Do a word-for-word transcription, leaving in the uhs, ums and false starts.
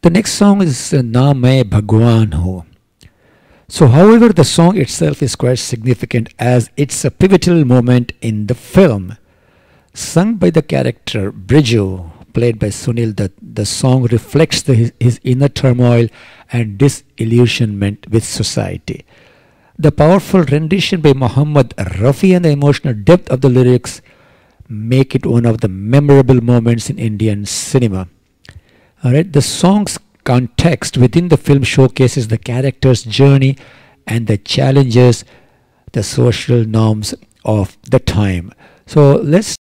The next song is uh, Na Main Bhagwan Ho. So however, the song itself is quite significant as it's a pivotal moment in the film. Sung by the character Brijo, played by Sunil Dutt, the song reflects the, his, his inner turmoil and disillusionment with society. The powerful rendition by Muhammad Rafi and the emotional depth of the lyrics make it one of the memorable moments in Indian cinema. Alright, the song's context within the film showcases the character's journey and the challenges, the social norms of the time. So let's